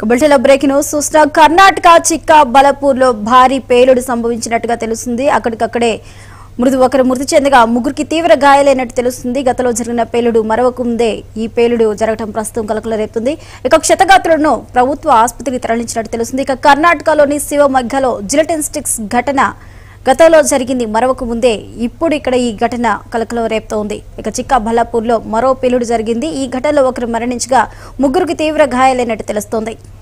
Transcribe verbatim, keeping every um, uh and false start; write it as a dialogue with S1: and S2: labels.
S1: బులెటిన్లో breaking news చూసిన కర్ణాటక చిక్కా బలపూర్లో భారీ పేలుడు సంభవించినట్టుగా తెలుస్తుంది. అక్కడికక్కడే మృదు ఒకరు మృతి చెందగా ముగ్గురికి తీవ్ర గాయాలైనట్టు తెలుస్తుంది. గతంలో జరిగిన పేలుడు మరొక ముందే ఈ పేలుడు జరగడం ప్రస్తుతం కలకలం రేపుతుంది. ఇక క్షతగాత్రులను ప్రభుత్వ ఆసుపత్రికి తరలించినట్టు తెలుస్తుంది. ఇక కర్ణాటకలోని శివమొగ్గలో జిలెటిన్ స్టిక్స్ ఘటన గతంలో జరిగింది మరొక ముందే ఇప్పుడు ఇక్కడ ఈ ఘటన కలకలం రేపుతోంది. ఇక చిక్కా బల్లాపూర్లో మరో పేలుడు జరిగింది. ఈ ఘటనలో ఒకరు మరణించగా ముగ్గురికి తీవ్ర గాయాలైనట్టు తెలుస్తోంది.